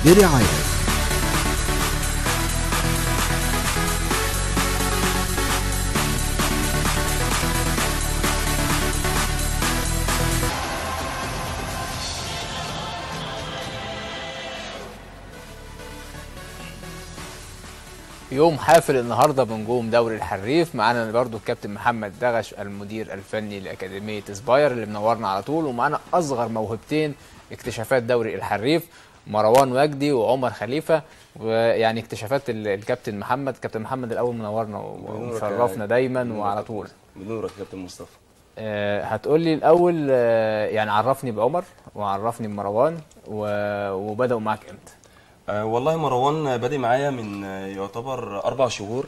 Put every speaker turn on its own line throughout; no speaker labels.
برعاية
يوم حافل النهارده بنجوم دوري الحريف. معانا برضو الكابتن محمد دغش المدير الفني لاكاديميه سباير اللي منورنا على طول، ومعانا اصغر موهبتين اكتشافات دوري الحريف مروان وجدي وعمر خليفه. ويعني اكتشافات الكابتن محمد. كابتن محمد الاول منورنا ومشرفنا دايما وعلى طول.
بنورك يا كابتن مصطفى.
هتقول لي الاول يعني عرفني بعمر وعرفني بمروان وبداوا معاك امتى؟
والله مروان بادئ معايا من يعتبر 4 شهور.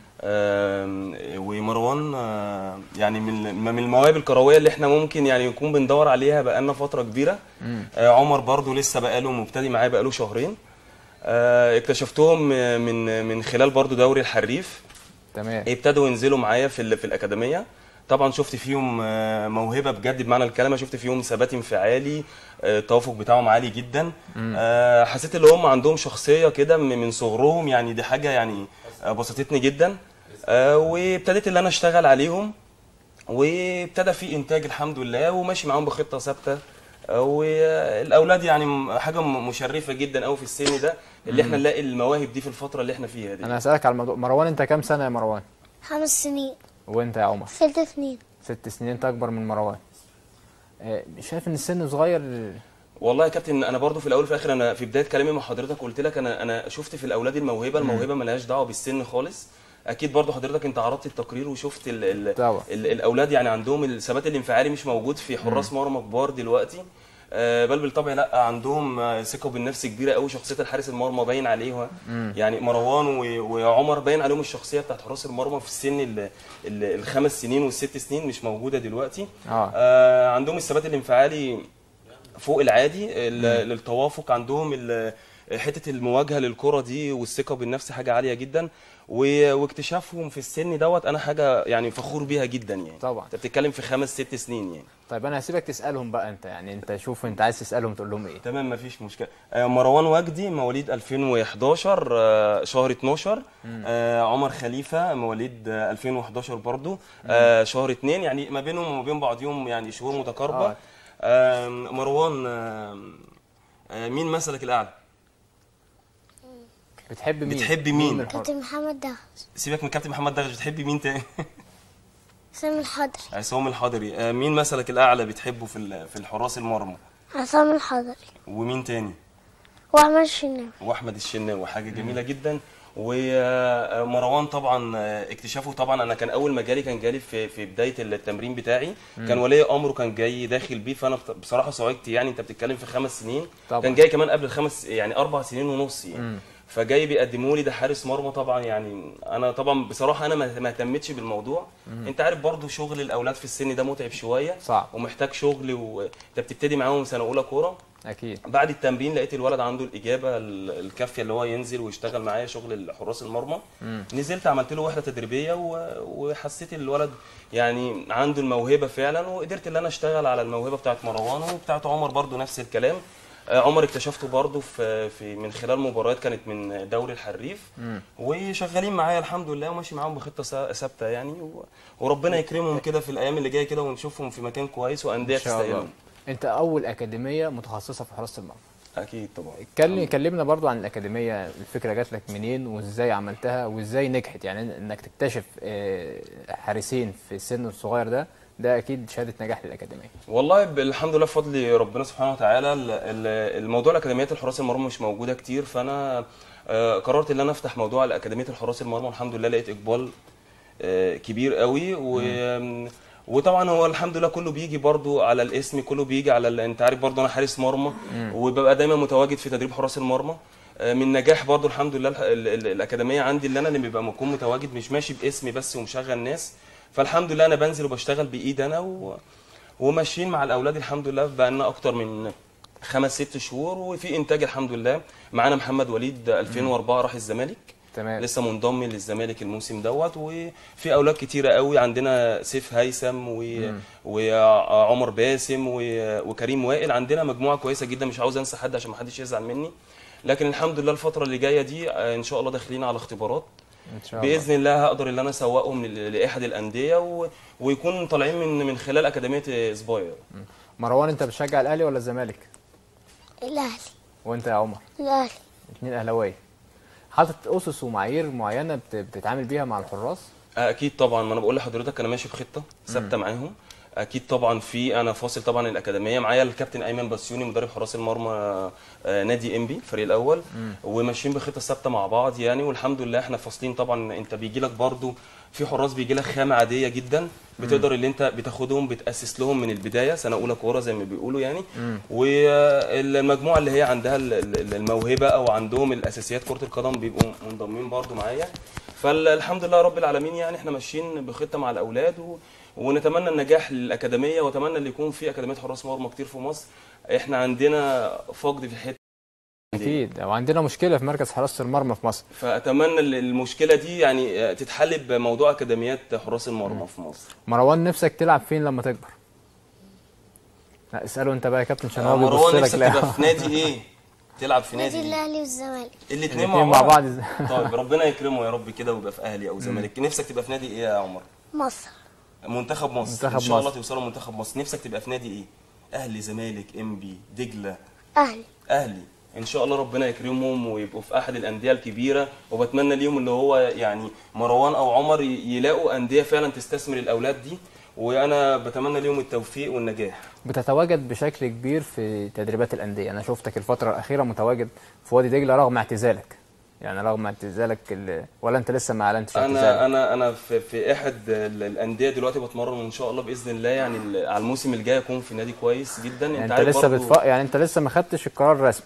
ومروان يعني من المواهب الكرويه اللي احنا ممكن يعني نكون بندور عليها بقالنا فتره كبيره. عمر برضو لسه بقاله مبتدئ معايا بقاله شهرين. اكتشفتهم من خلال برضو دوري الحريف.
تمام.
ابتدوا ينزلوا معايا في الاكاديميه. طبعا شفت فيهم موهبه بجد بمعنى الكلمه، شفت فيهم ثبات انفعالي، التوافق بتاعهم عالي جدا. حسيت ان هم عندهم شخصيه كده من صغرهم، يعني دي حاجه يعني بسطتني جدا. وابتديت ان انا اشتغل عليهم، وابتدى في انتاج الحمد لله، وماشي معاهم بخطه ثابته. والاولاد يعني حاجه مشرفه جدا قوي في السن ده اللي احنا نلاقي المواهب دي في الفتره اللي احنا فيها دي.
انا هسالك على الموضوع. مروان انت كام سنه يا مروان؟
5 سنين.
وانت يا عمر؟
6 سنين.
6 سنين. انت اكبر من مروان. شايف ان السن صغير؟
والله يا كابتن انا برضو في الاول وفي الاخر، انا في بدايه كلامي مع حضرتك قلت لك انا شفت في الاولاد الموهبه مالهاش دعوه بالسن خالص. اكيد برضو حضرتك انت عرضت التقرير وشفت الاولاد يعني عندهم الثبات الانفعالي مش موجود في حراس مرمى كبار دلوقتي. بل بالطبع لا، عندهم ثقه بالنفس كبيره قوي. شخصيه الحارس المرمى باين عليها. يعني مروان وعمر باين عليهم الشخصيه بتاعت حراس المرمى في السن ال5 سنين وال6 سنين مش موجوده دلوقتي. عندهم الثبات الانفعالي فوق العادي، التوافق عندهم، حته المواجهه للكره دي والثقه بالنفس حاجه عاليه جدا. واكتشافهم في السن دوت انا حاجه يعني فخور بيها جدا يعني.
طبعا
انت بتتكلم في 5 6 سنين يعني.
طيب انا هسيبك تسالهم بقى انت، يعني انت شوف انت عايز تسالهم تقول لهم ايه.
تمام مفيش مشكله. مروان وجدي مواليد 2011 شهر 12. عمر خليفه مواليد 2011 برضو شهر 2، يعني ما بينهم وما بين بعضهم يعني شهور متقاربه. مروان مين مثلك الاعلى؟
بتحبي مين؟
كابتن محمد دغش.
سيبك من كابتن محمد دغش، بتحبي مين تاني؟
عصام الحضري.
عصام الحضري. مين مثلك الاعلى بتحبه في الحراس المرمى؟
عصام الحضري.
ومين تاني؟
واحمد الشناوي.
واحمد الشناوي، حاجه جميله جدا. ومروان طبعا اكتشافه طبعا انا كان اول ما جالي كان جالي في بدايه التمرين بتاعي. كان ولي امره كان جاي داخل بيه، فانا بصراحه صعقت. يعني انت بتتكلم في 5 سنين طبعا. كان جاي كمان قبل ال5 يعني 4 سنين ونص يعني. فجاي بيقدموا لي ده حارس مرمى طبعا. يعني انا طبعا بصراحه انا ما اهتمتش بالموضوع. انت عارف برضو شغل الاولاد في السن ده متعب شويه
صعب
ومحتاج شغل، وانت بتبتدي معاهم سنه اولى كوره.
اكيد.
بعد التمرين لقيت الولد عنده الاجابه الكافيه اللي هو ينزل ويشتغل معايا شغل حراس المرمى. نزلت عملت له وحده تدريبيه وحسيت الولد يعني عنده الموهبه فعلا، وقدرت ان انا اشتغل على الموهبه بتاعت مروان وبتاعت عمر برضو نفس الكلام. عمر اكتشفته برضو في من خلال مباريات كانت من دوري الحريف. وشغالين معايا الحمد لله وماشي معاهم بخطه ثابته يعني. وربنا يكرمهم كده في الايام اللي جايه كده ونشوفهم في مكان كويس وانديه تستاهلهم.
انت اول اكاديميه متخصصه في حراسه المرمى.
اكيد طبعا.
كلمنا برضو عن الاكاديميه. الفكره جات لك منين وازاي عملتها وازاي نجحت؟ يعني انك تكتشف حارسين في السن الصغير ده اكيد شهاده نجاح للاكاديميه.
والله الحمد لله بفضل ربنا سبحانه وتعالى. الموضوع الاكاديميات الحراس المرمى مش موجوده كتير، فانا قررت ان انا افتح موضوع الاكاديميه الحراس المرمى. والحمد لله لقيت اقبال كبير قوي. وطبعا هو الحمد لله كله بيجي برضو على الاسم، كله بيجي على انت عارف برضو انا حارس مرمى وببقى دايما متواجد في تدريب حراس المرمى. من نجاح برضو الحمد لله الاكاديميه عندي اللي انا اللي بيبقى بكون متواجد مش ماشي باسمي بس ومشغل ناس. فالحمد لله انا بنزل وبشتغل بايد انا وماشيين مع الاولاد الحمد لله بقى لنا اكتر من 5 6 شهور وفي انتاج الحمد لله. معانا محمد وليد 2004 راح الزمالك.
تمام.
لسه منضم للزمالك الموسم دوت. وفي اولاد كتيره قوي عندنا سيف هيثم وعمر باسم وكريم وائل. عندنا مجموعه كويسه جدا، مش عاوز انسى حد عشان ما حدش يزعل مني. لكن الحمد لله الفتره اللي جايه دي ان شاء الله داخلين على اختبارات
ان شاء الله
باذن الله، هقدر ان انا اسوقهم لاحد الانديه ويكون طالعين من خلال اكاديميه سباير.
مروان انت بتشجع الاهلي ولا الزمالك؟
الاهلي.
وانت يا عمر؟
الاهلي.
اتنين اهلاويه. حاطط اسس ومعايير معينه بتتعامل بيها مع الحراس؟
اكيد طبعا، ما انا بقول لحضرتك انا ماشي بخطه ثابته معاهم. اكيد طبعا انا فاصل طبعا الاكاديميه، معايا الكابتن ايمن بسيوني مدرب حراس المرمى نادي انبي الفريق الاول، وماشيين بخطه ثابته مع بعض يعني، والحمد لله احنا فاصلين. طبعا انت بيجي لك برضو في حراس بيجي لك خامه عاديه جدا، بتقدر اللي انت بتاخدهم بتاسس لهم من البدايه سنه اولى كوره زي ما بيقولوا يعني، والمجموعه اللي هي عندها الموهبه او عندهم الاساسيات كره القدم بيبقوا منضمين برضو معايا. فالحمد لله رب العالمين يعني احنا ماشيين بخطه مع الاولاد ونتمنى النجاح للاكاديميه، واتمنى ان يكون في اكاديميه حراس مرمى كتير في مصر. احنا عندنا فقد في الحته
اكيد، وعندنا مشكله في مركز حراسه المرمى في مصر،
فاتمنى المشكله دي يعني تتحل بموضوع اكاديميات حراس المرمى في مصر.
مروان نفسك تلعب فين لما تكبر؟ لا اساله انت بقى يا كابتن عشان هو بيبص
مروان
لك.
نفسك تبقى في نادي ايه؟ تلعب في
نادي
نادي
الاهلي والزمالك.
الاثنين
مع بعض.
طيب ربنا يكرمه يا رب كده ويبقى في اهلي او زمالك. نفسك تبقى في نادي ايه يا عمر؟
مصر.
منتخب مصر.
منتخب
ان شاء الله
مصر.
توصلوا منتخب مصر. نفسك تبقى في نادي ايه؟ اهلي، زمالك، انبي، دجله؟
اهلي.
اهلي. ان شاء الله ربنا يكرمهم ويبقوا في احد الانديه الكبيره، وبتمنى ليهم اللي هو يعني مروان او عمر يلاقوا انديه فعلا تستثمر الاولاد دي، وانا بتمنى ليهم التوفيق والنجاح.
بتتواجد بشكل كبير في تدريبات الانديه، انا شفتك الفتره الاخيره متواجد في وادي دجله رغم اعتزالك، يعني رغم اعتزالك ولا انت لسه ما اعلنتش اعتزالك؟
انا في احد الانديه دلوقتي بتمرن، وان شاء الله باذن الله يعني على الموسم الجاي اكون في نادي كويس جدا.
يعني انت
عارف
لسه يعني انت لسه ما خدتش القرار الرسمي؟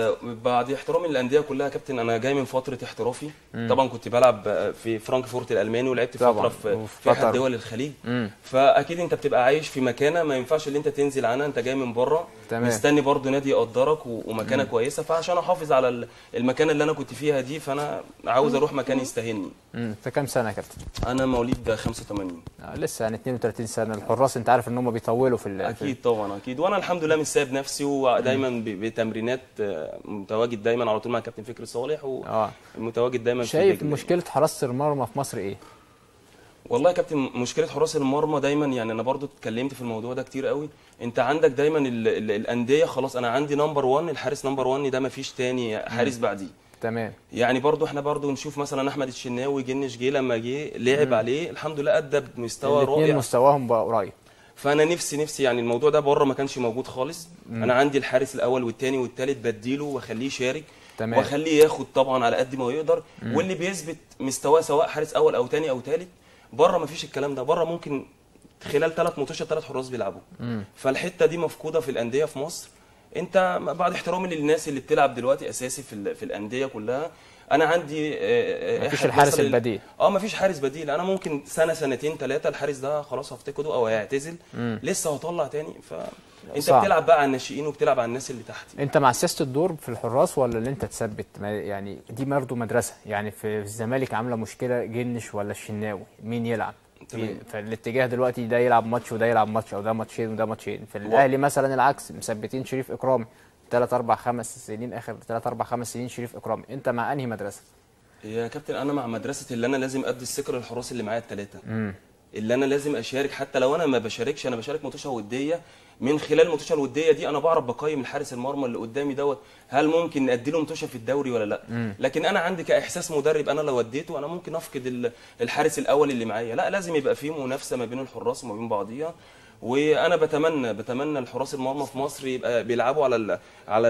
بعد احترامي للانديه كلها يا كابتن، انا جاي من فتره احترافي. طبعا كنت بلعب في فرانكفورت الالماني، ولعبت فتره في احد دول الخليج. فاكيد انت بتبقى عايش في مكانه ما ينفعش اللي انت تنزل عنها، انت جاي من بره مستني برضو نادي يقدرك ومكانه كويسه. فعشان احافظ على المكانه اللي انا كنت فيها دي، فانا عاوز اروح مكان يستاهلني.
انت كام سنه يا كابتن؟
انا مواليد 85.
لسه يعني 32 سنه. الحراس انت عارف ان هم بيطولوا في
اكيد طبعا اكيد، وانا الحمد لله مش سايب نفسي، ودايما بتمرينات متواجد دايما على طول مع كابتن فكري صالح، ومتواجد دايما.
شايف مشكله حراسه المرمى في مصر ايه؟
والله يا كابتن مشكله حراس المرمى دايما، يعني انا برضو اتكلمت في الموضوع ده كتير قوي. انت عندك دايما الانديه خلاص، انا عندي نمبر 1، الحارس نمبر 1 ده ما فيش تاني حارس بعديه.
تمام.
يعني برضو احنا برضو نشوف مثلا احمد الشناوي جنش جه لما جه لعب عليه الحمد لله ادى بمستوى رائع.
الاثنين مستواهم بقى قريب.
فانا نفسي يعني الموضوع ده بره ما كانش موجود خالص. انا عندي الحارس الاول والثاني والثالث بديله واخليه يشارك،
تمام،
واخليه ياخد طبعا على قد ما يقدر. واللي بيثبت مستواه سواء حارس اول او ثاني او ثالث، بره ما فيش الكلام ده. بره ممكن خلال 3 ماتشات 3 حراس بيلعبوا. فالحته دي مفقوده في الانديه في مصر. انت بعد احترامي للناس اللي بتلعب دلوقتي اساسي في الانديه كلها، انا عندي
مفيش الحارس البديل.
مفيش حارس بديل. انا ممكن سنه سنتين 3 الحارس ده خلاص هفتقده او هيعتزل، لسه هطلع تاني. فانت صعب. بتلعب بقى على الناشئين وبتلعب على الناس اللي تحت.
انت مع سياسه الدور في الحراس ولا اللي انت تثبت؟ يعني دي برضه مدرسه، يعني في الزمالك عامله مشكله جنش ولا الشناوي مين يلعب؟ فالاتجاه دلوقتي ده يلعب ماتش وده يلعب ماتش، او ده ماتشين وده ماتشين. في الاهلي مثلا العكس، مثبتين شريف اكرامي 3 4 5 سنين، اخر 3 4 5 سنين شريف اكرامي. انت مع انهي مدرسه؟
يا كابتن انا مع مدرسه اللي انا لازم ادي الثقه للحراس اللي معايا الثلاثه، اللي انا لازم اشارك. حتى لو انا ما بشاركش، انا بشارك ماتشات وديه. من خلال الماتشات الوديه دي انا بعرف بقيم الحارس المرمى اللي قدامي دوت، هل ممكن نادي له ماتشه في الدوري ولا لا. لكن انا عندي كاحساس مدرب، انا لو اديته انا ممكن افقد الحارس الاول اللي معايا. لا، لازم يبقى في منافسه ما بين الحراس وما بين بعضيها. وانا بتمنى الحراس المرمى في مصر يبقى بيلعبوا على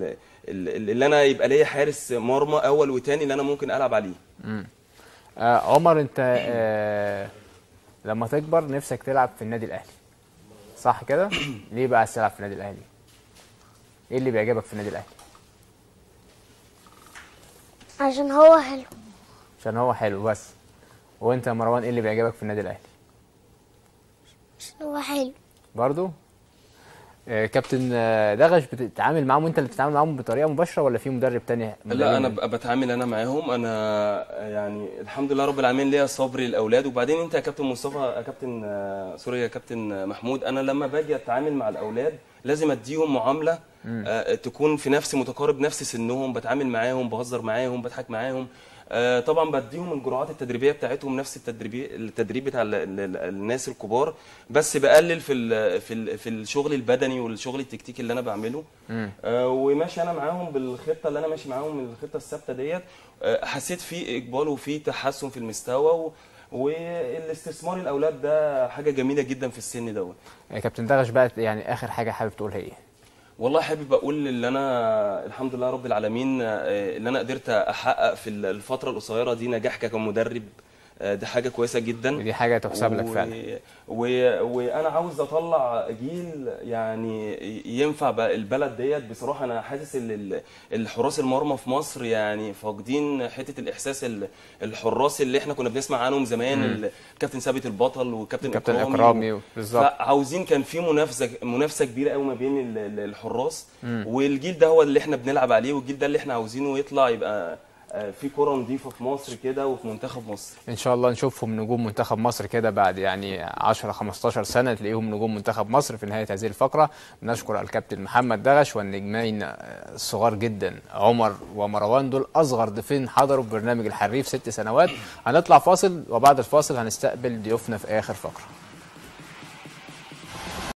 اللي انا يبقى ليا حارس مرمى اول وثاني اللي انا ممكن العب عليه.
عمر انت لما تكبر نفسك تلعب في النادي الاهلي صح كده؟ ليه بقى عايز تلعب في النادي الاهلي؟ ايه اللي بيعجبك في النادي الاهلي؟
عشان هو حلو.
عشان هو حلو بس. وانت يا مروان ايه اللي بيعجبك في النادي الاهلي؟
عشان هو حلو
برضو. كابتن دغش بتتعامل معاهم وانت اللي بتتعامل معاهم بطريقه مباشره ولا في مدرب تاني؟
لا انا بتعامل انا معاهم. انا يعني الحمد لله رب العالمين ليا صبر للاولاد. وبعدين انت يا كابتن مصطفى، يا كابتن سوري، يا كابتن محمود، انا لما باجي اتعامل مع الاولاد لازم اديهم معامله تكون في نفس متقارب نفس سنهم، بتعامل معاهم، بهزر معاهم، بضحك معاهم. طبعا بديهم الجرعات التدريبيه بتاعتهم نفس التدريب بتاع الناس الكبار، بس بقلل في الشغل البدني والشغل التكتيكي اللي انا بعمله. وماشي انا معاهم بالخطه اللي انا ماشي معاهم، الخطه الثابته ديت. حسيت في اقبال وفي تحسن في المستوى، والاستثمار الاولاد ده حاجه جميله جدا في السن دوت.
يا كابتن دغش بقى، يعني اخر حاجه حابب تقولها ايه؟
والله حابب اقول اللي انا الحمد لله رب العالمين اللي انا قدرت احقق في الفتره القصيره دي نجاح كمدرب. دي حاجه كويسه جدا،
دي حاجه تحسب لك فعلا.
وانا عاوز اطلع جيل يعني ينفع بقى البلد ديت. بصراحه انا حاسس ان الحراس المرمى في مصر يعني فاقدين حته الاحساس، الحراس اللي احنا كنا بنسمع عنهم زمان، الكابتن ثابت البطل وكابتن اكرامي
بالظبط.
عاوزين كان في منافسه كبيره قوي ما بين الحراس، والجيل ده هو اللي احنا بنلعب عليه، والجيل ده اللي احنا عاوزينه يطلع يبقى في كرة نظيفة في مصر كده وفي منتخب مصر.
ان شاء الله نشوفهم نجوم منتخب مصر كده بعد يعني 10 15 سنة، تلاقيهم نجوم منتخب مصر. في نهاية هذه الفقرة بنشكر الكابتن محمد دغش والنجمين الصغار جدا عمر ومروان، دول اصغر ضيفين حضروا في برنامج الحريف 6 سنوات. هنطلع فاصل، وبعد الفاصل هنستقبل ضيوفنا في اخر فقرة.